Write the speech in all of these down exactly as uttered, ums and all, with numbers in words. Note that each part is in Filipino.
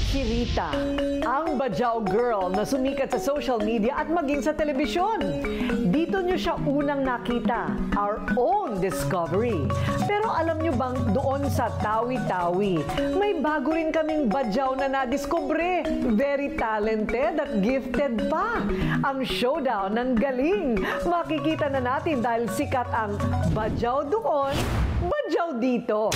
Si Rita, ang Bajau girl na sumikat sa social media at maging sa telebisyon. Dito niyo siya unang nakita, our own discovery. Pero alam niyo bang doon sa Tawi-Tawi, may bago rin kaming Bajau na nadiskubre. Very talented at gifted pa. Ang showdown ng galing. Makikita na natin dahil sikat ang Bajau doon, Bajau dito.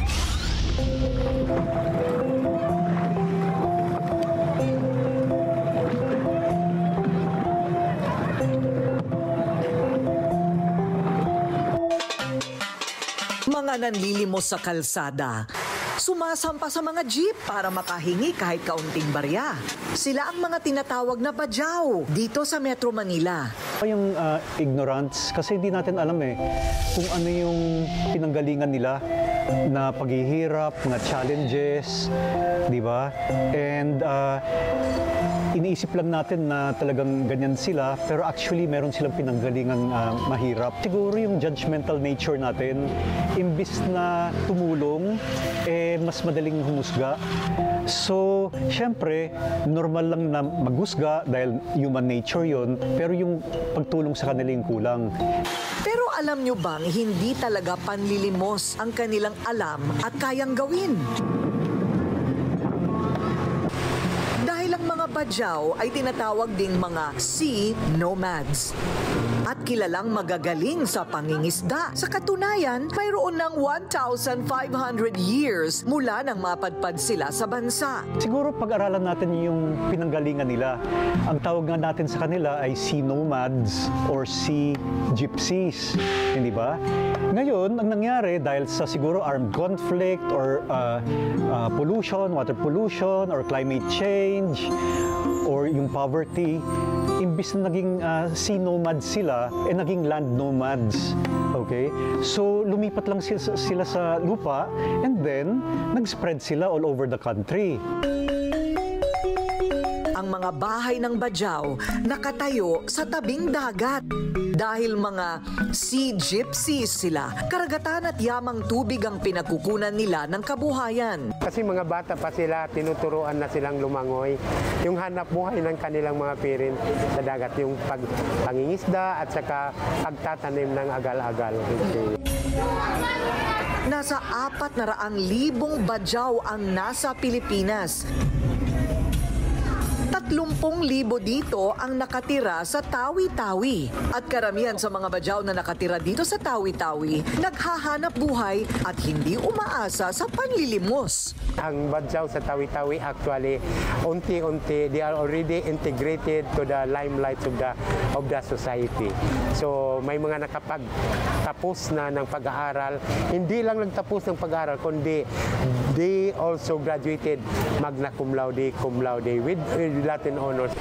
Mga nanlilimos sa kalsada, sumasampa sa mga jeep para makahingi kahit kaunting barya. Sila ang mga tinatawag na Bajau dito sa Metro Manila. Yung uh, ignorance, kasi hindi natin alam eh kung ano yung pinanggalingan nila na paghihirap, mga challenges, di ba? And uh, iniisip lang natin na talagang ganyan sila, pero actually meron silang pinanggalingang uh, mahirap. Siguro yung judgmental nature natin, imbis na tumulong, eh mas madaling humusga. So, syempre, normal lang na maghusga dahil human nature yon, pero yung pagtulong sa kanila yung kulang. Pero alam nyo bang hindi talaga panlilimos ang kanilang alam at kayang gawin? Dahil ang mga Bajau ay tinatawag ding mga sea nomads at kilalang magagaling sa pangingisda. Sa katunayan, mayroon ng one thousand five hundred years mula nang mapadpad sila sa bansa. Siguro pag-aralan natin yung pinanggalingan nila. Ang tawag nga natin sa kanila ay sea nomads or sea gypsies, hindi ba? Ngayon, ang nangyari dahil sa siguro armed conflict or uh, uh, pollution, water pollution or climate change or yung poverty, imbis na naging uh, sea nomads sila, eh naging land nomads. Okay? So, lumipat lang sila, sila sa lupa and then, nag-spread sila all over the country. Ang mga bahay ng Bajau nakatayo sa tabing dagat. Dahil mga sea gypsies sila, karagatan at yamang tubig ang pinagkukunan nila ng kabuhayan. Kasi mga bata pa sila, tinuturuan na silang lumangoy. Yung hanap buhay ng kanilang mga parents sa dagat, yung pag pangingisda at saka pagtatanim ng agal-agal. Nasa apat na raang libong Bajau ang nasa Pilipinas. Tatlumpong libo dito ang nakatira sa Tawi-Tawi. At karamihan sa mga Bajau na nakatira dito sa Tawi-Tawi, naghahanap buhay at hindi umaasa sa panlilimos. Ang Bajau sa Tawi-Tawi actually, unti-unti, they are already integrated to the limelight of the, of the society. So may mga nakapagtapos na ng pag-aaral. Hindi lang nagtapos ng pag-aaral, kundi they also graduated magna cum laude, cum laude with Latin honors.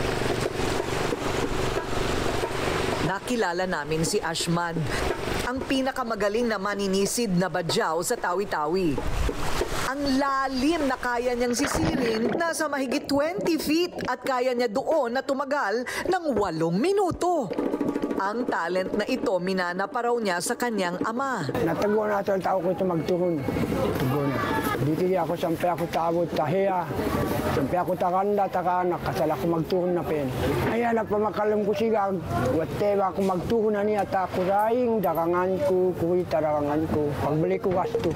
Nakilala namin si Ashman, ang pinakamagaling na maninisid na Bajau sa Tawi-Tawi. Ang lalim na kaya niyang sisirin, nasa mahigit twenty feet at kaya niya doon na tumagal ng walong minuto. Ang talent na ito, minana pa raw niya sa kanyang ama. Nataguan na ito ang tao ko ito magtuhon. Taguan na. Dito di ako sampai ako tabot tahiya. Sampai ako takanda, takanak. Kasal ako magtuhon na pen. Ayan, nagpamakalam ko siya. Whatever ako magtuhon na niya. Tako daing, dakangan ko, kuwi tarakangan ko. Pagbalik ko gasto.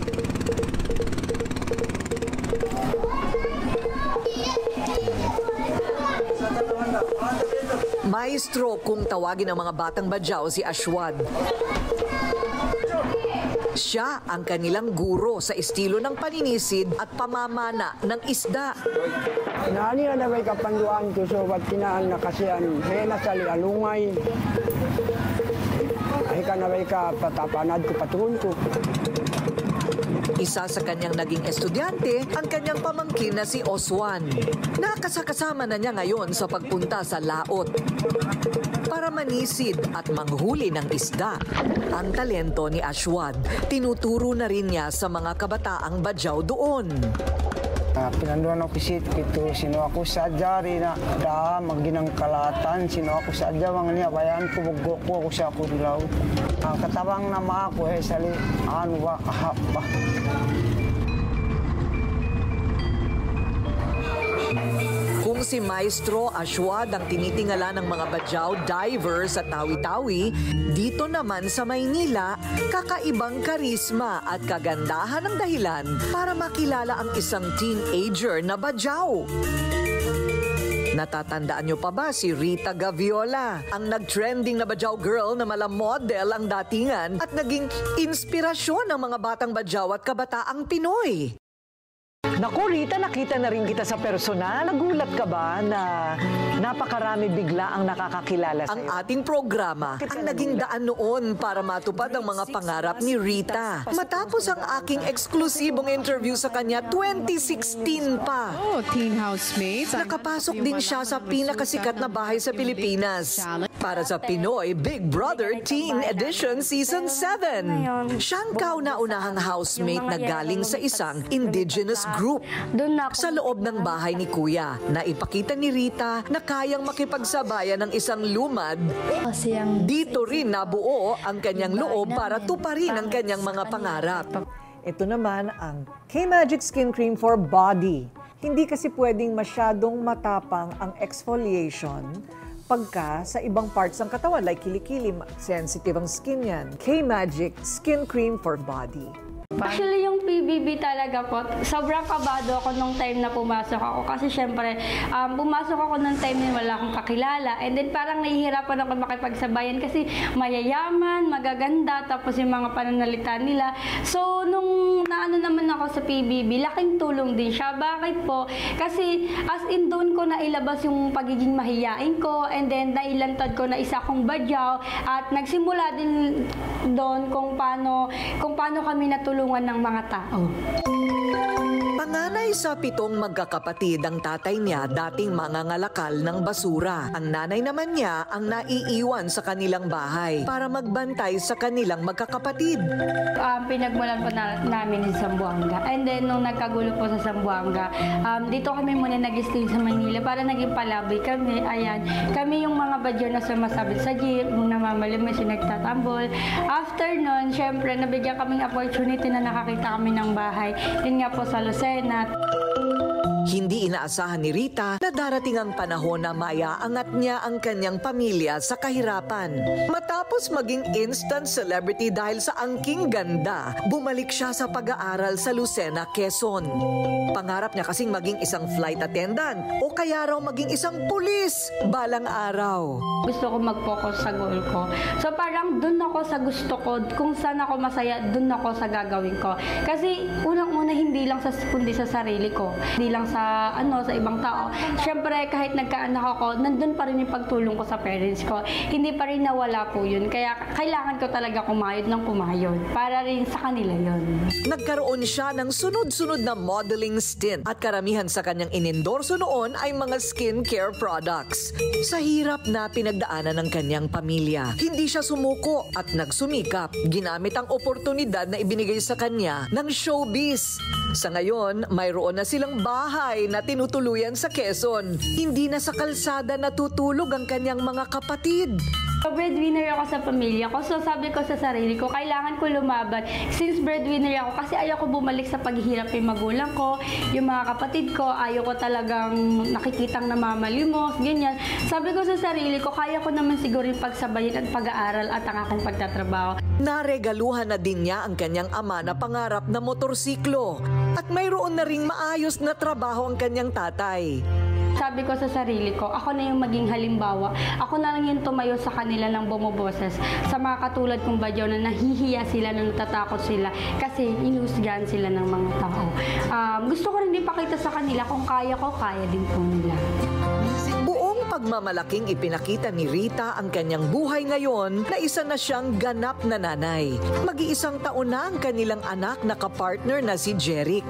Maestro kung tawagin ng mga batang Bajau si Ashwad. Siya ang kanilang guro sa estilo ng paninisid at pamamana ng isda. Nani na may kapanduan ko so ba't tinaan na kasi ang hena sali alungay. Ay ka na may kapatapanad ko patungon ko. Isa sa kanyang naging estudyante, ang kanyang pamangkin na si Oswan. Nakasakasama na niya ngayon sa pagpunta sa laot para manisid at manghuli ng isda. Ang talento ni Ashwad, tinuturo na rin niya sa mga kabataang Bajau doon. Uh, pinanduan ako kisit kito, sino ako sadya rin na da, maginang kalatan, sino ako sadya, mga niya, bayan ko, magkuko ako sa ako dilaw. Uh, katabang nama ako, eh, sali, ano ba, ahap ba. si Maestro Aswad ang tinitingala ng mga badyaw diver sa Tawi-Tawi, dito naman sa Maynila, kakaibang karisma at kagandahan ang dahilan para makilala ang isang teenager na badyaw. Natatandaan niyo pa ba si Rita Gaviola, ang nag-trending na badyaw girl na mala model ang datingan at naging inspirasyon ng mga batang badyaw at kabataang Pinoy? Naku, Rita, nakita na rin kita sa personal. Nagulat ka ba na napakarami bigla ang nakakakilala sa'yo? Ang ating programa ang naging daan noon para matupad ang mga pangarap ni Rita. Matapos ang aking eksklusibong interview sa kanya twenty sixteen pa. Oh, teen housemates. Nakapasok din siya sa pinakasikat na bahay sa Pilipinas. Para sa Pinoy Big Brother Teen Edition Season seven. Siyang kauna-unahang housemate na galing sa isang indigenous group. Sa loob ng bahay ni Kuya, naipakita ni Rita na kayang makipagsabayan ng isang lumad. Dito rin nabuo ang kanyang loob para tuparin ang kanyang mga pangarap. Ito naman ang K-Magic Skin Cream for Body. Hindi kasi pwedeng masyadong matapang ang exfoliation pagka sa ibang parts ng katawan, like kilikili, sensitive ang skin yan. K-Magic Skin Cream for Body. Actually, yung P B B talaga po, sobrang kabado ako nung time na pumasok ako. Kasi syempre, um, pumasok ako nung time na wala akong kakilala. And then parang nahihirapan ako makipagsabayan kasi mayayaman, magaganda, tapos yung mga pananalita nila. So, nung naano naman ako sa P B B, laking tulong din siya. Bakit po? Kasi as in doon ko nailabas yung pagiging mahiyain ko, and then nailantad ko na isa kong badyaw, at nagsimula din doon kung paano, kung paano kami natulungan ng mga tao. Panganay sa pitong magkakapatid ang tatay niya dating mangangalakal ng basura. Ang nanay naman niya ang naiiwan sa kanilang bahay para magbantay sa kanilang magkakapatid. Um, pinagmulan po na, namin sa Zamboanga. And then, nung nagkagulo po sa Zamboanga, um, dito kami muna nag-stay sa Manila para naging palaboy kami. Ayan, kami yung mga badyo na sumasabit sa jeep, nung namamalimay si nagtatambol. After nun, syempre, nabigyan kaming opportunity na nakakita kami ng bahay. Yun nga po sa Lucena. Hindi inaasahan ni Rita na darating ang panahon na maiaangat niya ang kanyang pamilya sa kahirapan. Matapos maging instant celebrity dahil sa angking ganda, bumalik siya sa pag-aaral sa Lucena, Quezon. Pangarap niya kasing maging isang flight attendant o kaya raw maging isang pulis balang araw. Gusto ko mag-focus sa goal ko. So parang dun ako sa gusto ko, kung saan ako masaya, dun ako sa gagawin ko. Kasi unang-una hindi lang sa kundi sa sarili ko, hindi lang sa ano sa ibang tao. Siyempre kahit nagkaanak ako, nandun pa rin yung pagtulong ko sa parents ko. Hindi pa rin nawala po yun. Kaya kailangan ko talaga kumayod ng kumayod para rin sa kanila yun. Nagkaroon siya ng sunod-sunod na modeling stint at karamihan sa kanyang inendorso noon ay mga skincare products. Sa hirap na pinagdaanan ng kanyang pamilya, hindi siya sumuko at nagsumikap. Ginamit ang oportunidad na ibinigay sa kanya ng showbiz. Sa ngayon, mayroon na silang bahay na tinutuluyan sa Quezon. Hindi na sa kalsada natutulog ang kanyang mga kapatid. Breadwinner ako sa pamilya ko, so sabi ko sa sarili ko, kailangan ko lumaban. Since breadwinner ako, kasi ayaw ko bumalik sa paghihirap yung magulang ko, yung mga kapatid ko, ayaw ko talagang nakikitang namamalimos, ganyan. Sabi ko sa sarili ko, kaya ko naman siguro yung pagsabayin at pag-aaral at ang aking pagtatrabaho. Naregaluhan na din niya ang kanyang ama na pangarap na motorsiklo. At mayroon na ring maayos na trabaho ang kanyang tatay. Sabi ko sa sarili ko, ako na yung maging halimbawa. Ako na lang yung tumayo sa kanila ng bumoboses. Sa mga katulad kong badyaw na nahihiya sila, na natatakot sila kasi inusgahan sila ng mga tao. Um, gusto ko rin din pakita sa kanila kung kaya ko, kaya din po nila. Buong pagmamalaking ipinakita ni Rita ang kanyang buhay ngayon na isa na siyang ganap na nanay. Mag-iisang taon na ang kanilang anak na kapartner na si Jeric.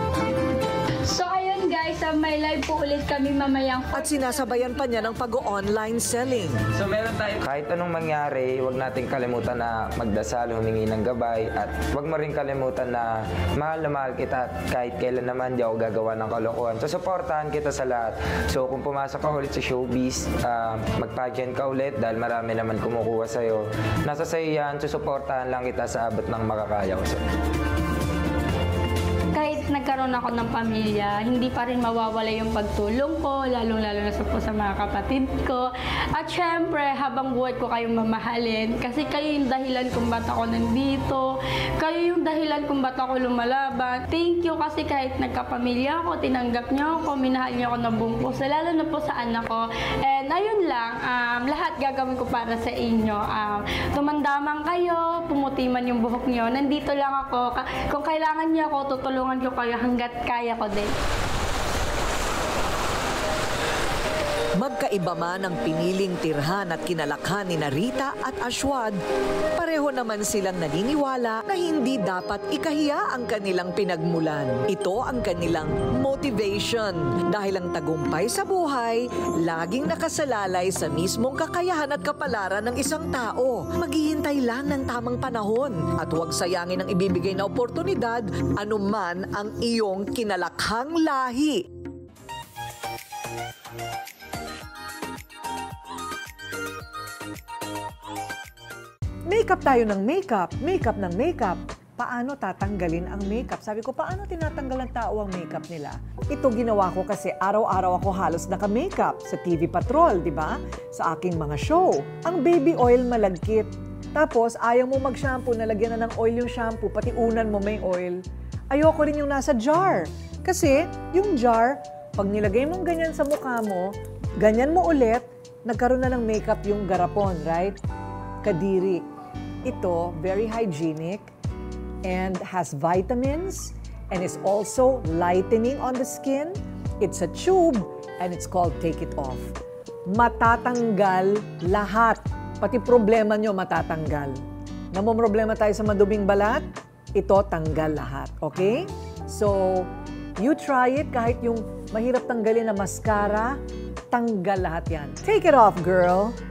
So ayun guys, uh, may live po ulit kami mamayang. At sinasabayan pa niya ng pag-online selling. So meron tayo, kahit anong mangyari, huwag natin kalimutan na magdasal, humingi ng gabay, at huwag mo rin kalimutan na mahal na mahal kita, at kahit kailan naman di ako gagawa ng kalokohan. So supportahan kita sa lahat. So kung pumasok ka ulit sa showbiz, uh, mag-pageant ka ulit dahil marami naman kumukuha sa'yo. Nasa sa'yo yan, susuportahan lang kita sa abot ng makakaya ko sa'yo. Kahit nagka nagkaroon ako ng pamilya, hindi pa rin mawawala yung pagtulong ko, lalong-lalo na sa, po sa mga kapatid ko. At syempre, habang buhay ko kayong mamahalin, kasi kayo yung dahilan kung ba't ako nandito, kayo yung dahilan kung ba't ako lumalaban. Thank you kasi kahit nagkapamilya ako, tinanggap niyo ako, minahal niyo ako ng buong puso, lalo na po sa anak ko. And ayun lang, um, lahat gagawin ko para sa inyo. Um, tumandaman kayo, pumuti man yung buhok niyo, nandito lang ako. Kung kailangan niyo ako, tutulungan ko kayo hanggat kaya ko din. Magkaiba man ang piniling tirhan at kinalakhan ni Rita at Ashwad, pareho naman silang naniniwala na hindi dapat ikahiya ang kanilang pinagmulan. Ito ang kanilang motivation dahil ang tagumpay sa buhay laging nakasalalay sa mismong kakayahan at kapalaran ng isang tao. Maghihintay lang ng tamang panahon at huwag sayangin ang ibibigay na oportunidad anuman ang iyong kinalakhang lahi. Makeup tayo ng makeup, makeup ng makeup. Paano tatanggalin ang makeup? Sabi ko, paano tinatanggal ng tao ang makeup nila? Ito ginawa ko kasi araw-araw ako halos naka-makeup sa T V Patrol, di ba? Sa aking mga show. Ang baby oil malagkit. Tapos, ayaw mo mag-shampoo, nalagyan na ng oil yung shampoo, pati unan mo may oil. Ayoko rin yung nasa jar. Kasi, yung jar, pag nilagay mong ganyan sa mukha mo, ganyan mo ulit, nagkaroon na ng makeup yung garapon, right? Kadiri. Ito, very hygienic and has vitamins and is also lightening on the skin. It's a tube and it's called Take It Off. Matatanggal lahat. Pati problema nyo matatanggal. Namomroblema tayo sa maduming balat, ito tanggal lahat. Okay? So, you try it kahit yung mahirap tanggalin na mascara, tanggal lahat yan. Take it off, girl!